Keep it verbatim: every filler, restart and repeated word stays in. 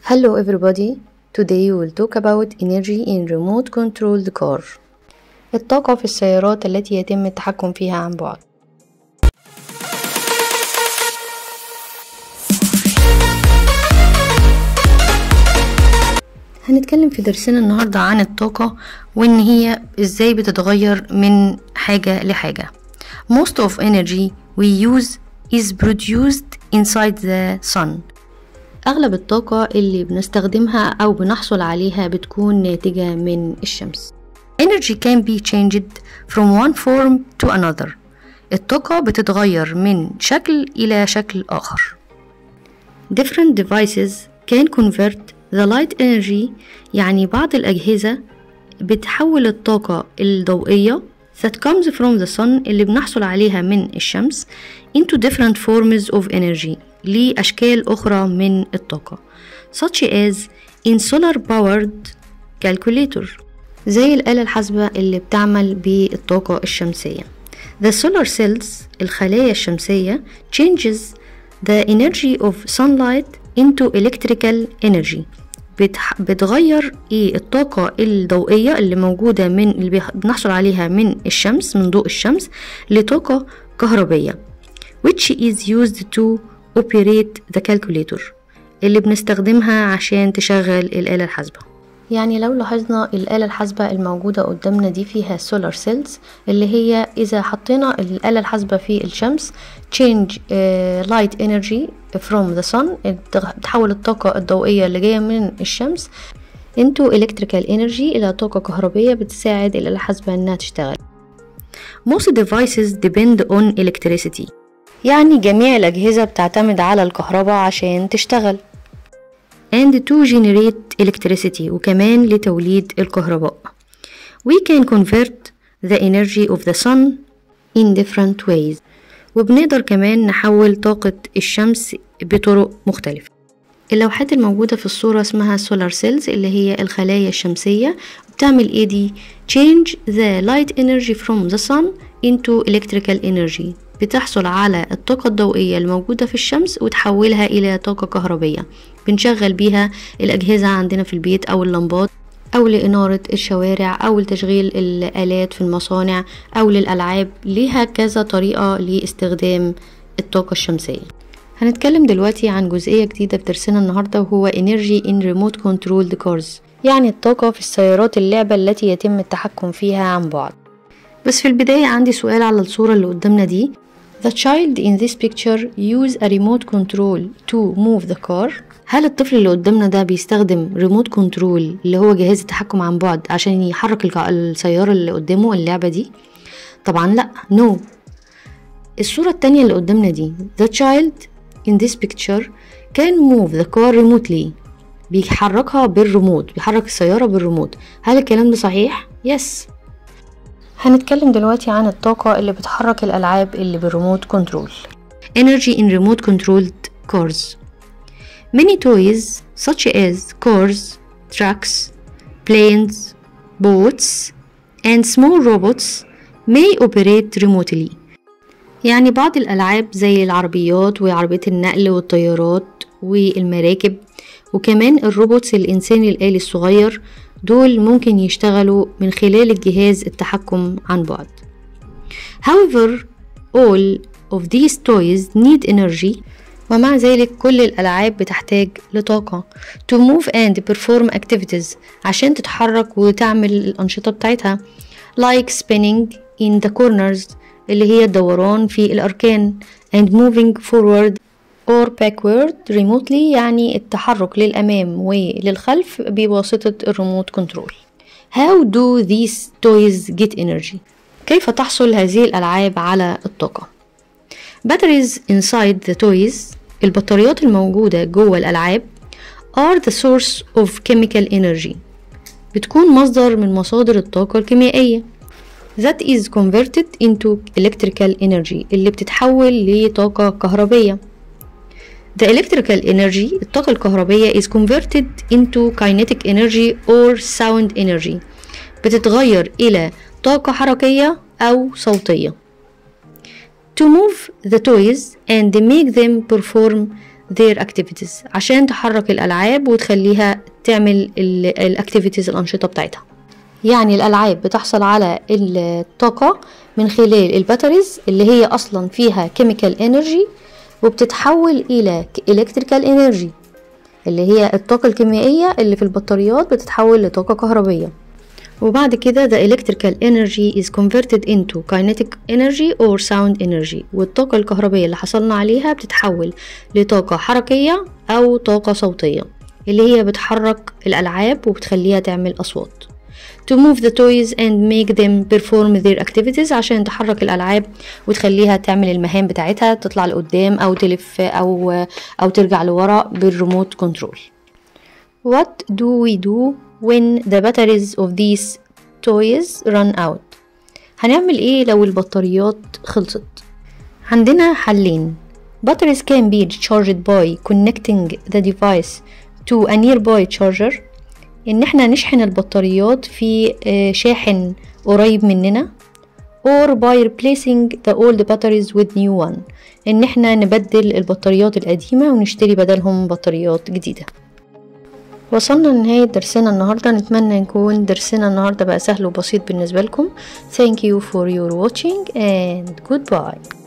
Hello everybody, today we will talk about energy in remote controlled car. الطاقة في السيارات التي يتم التحكم فيها عن بعد. هنتكلم في درسنا النهاردة عن الطاقة وان هي ازاي بتتغير من حاجة لحاجة. Most of energy we use is produced inside the sun. أغلب الطاقة اللي بنستخدمها أو بنحصل عليها بتكون ناتجة من الشمس. Energy can be changed from one form to another. الطاقة بتتغير من شكل إلى شكل آخر. Different devices can convert the light energy. يعني بعض الأجهزة بتحول الطاقة الضوئية that comes from the sun اللي بنحصل عليها من الشمس into different forms of energy لأشكال أخرى من الطاقة such as in solar powered calculator زي الآلة الحاسبة اللي بتعمل بالطاقة الشمسية. The solar cells الخلايا الشمسية changes the energy of sunlight into electrical energy. بتح... بتغير ايه الطاقة الضوئية اللي موجودة من اللي بنحصل عليها من الشمس من ضوء الشمس لطاقة كهربية which is used to operate the calculator اللي بنستخدمها عشان تشغل الآلة الحاسبة. يعني لو لاحظنا الآلة الحاسبة الموجودة قدامنا دي فيها solar cells اللي هي إذا حطينا الآلة الحاسبة في الشمس change uh, light energy from the sun بتحول الطاقة الضوئية اللي جاية من الشمس into electrical energy إلى طاقة كهربية بتساعد الآلة الحاسبة إنها تشتغل. Most devices depend on electricity. يعني جميع الأجهزة بتعتمد على الكهرباء عشان تشتغل and to generate electricity وكمان لتوليد الكهرباء. We can convert the energy of the sun in different ways. وبنقدر كمان نحول طاقة الشمس بطرق مختلفة. اللوحات الموجودة في الصورة اسمها solar cells اللي هي الخلايا الشمسية بتعمل ايه دي؟ change the light energy from the sun into electrical energy. بتحصل على الطاقة الضوئية الموجودة في الشمس وتحولها إلى طاقة كهربية بنشغل بيها الأجهزة عندنا في البيت أو اللمبات أو لإنارة الشوارع أو لتشغيل الآلات في المصانع أو للألعاب. ليها كذا طريقة لاستخدام الطاقة الشمسية. هنتكلم دلوقتي عن جزئية جديدة في درسنا النهاردة وهو Energy in Remote Controlled Cars يعني الطاقة في السيارات اللعبة التي يتم التحكم فيها عن بعد. بس في البداية عندي سؤال على الصورة اللي قدامنا دي. The child in this picture use a remote control to move the car. هل الطفل اللي قدامنا ده بيستخدم ريموت كنترول اللي هو جهاز التحكم عن بعد عشان يحرك السيارة اللي قدامه اللعبة دي؟ طبعا لا no. الصورة التانية اللي قدامنا دي The child in this picture can move the car remotely. بيحركها بالريموت بيحرك السيارة بالريموت. هل الكلام ده صحيح؟ yes. هنتكلم دلوقتي عن الطاقة اللي بتحرك الألعاب اللي بالريموت كنترول. Energy in remote controlled cars. Many toys such as cars, trucks, planes, boats, and small robots may operate remotely. يعني بعض الألعاب زي العربيات وعربيات النقل والطيارات والمراكب وكمان الروبوتس الإنساني الآلي الصغير دول ممكن يشتغلوا من خلال الجهاز التحكم عن بعد. However, all of these toys need energy. ومع ذلك كل الألعاب بتحتاج لطاقة to move and perform activities عشان تتحرك وتعمل الأنشطة بتاعتها like spinning in the corners اللي هي الدوران في الأركان and moving forward or backward remotely يعني التحرك للأمام وللخلف بواسطة الريموت كنترول. How do these toys get energy؟ كيف تحصل هذه الألعاب على الطاقة؟ Batteries inside the toys البطاريات الموجودة جوه الألعاب are the source of chemical energy بتكون مصدر من مصادر الطاقة الكيميائية that is converted into electrical energy اللي بتتحول لطاقة كهربية. The electrical energy الطاقة الكهربية is converted into kinetic energy or sound energy بتتغير إلى طاقة حركية أو صوتية. To move the toys and make them perform their activities عشان تحرك الألعاب وتخليها تعمل الاكتيفيتيز الأنشطة بتاعتها. يعني الألعاب بتحصل على الطاقة من خلال الباتريز اللي هي أصلا فيها chemical energy وبتتحول إلى electrical energy اللي هي الطاقة الكيميائية اللي في البطاريات بتتحول لطاقة كهربية. وبعد كده the electrical energy is converted into kinetic energy or sound energy والطاقة الكهربية اللي حصلنا عليها بتتحول لطاقة حركية أو طاقة صوتية اللي هي بتحرك الألعاب وبتخليها تعمل أصوات. to move the toys and make them perform their activities عشان تحرك الألعاب وتخليها تعمل المهام بتاعتها تطلع لقدام أو تلف أو, أو ترجع لورا بالريموت كنترول. What do we do when the batteries of these toys run out؟ هنعمل ايه لو البطاريات خلصت؟ عندنا حلين. Batteries can be charged by connecting the device to a nearby charger ان احنا نشحن البطاريات في شاحن قريب مننا or by replacing the old batteries with new one ان احنا نبدل البطاريات القديمة ونشتري بدلهم بطاريات جديدة. وصلنا لنهاية درسنا النهاردة. نتمنى يكون درسنا النهاردة بقى سهل وبسيط بالنسبة لكم. Thank you for your watching and goodbye.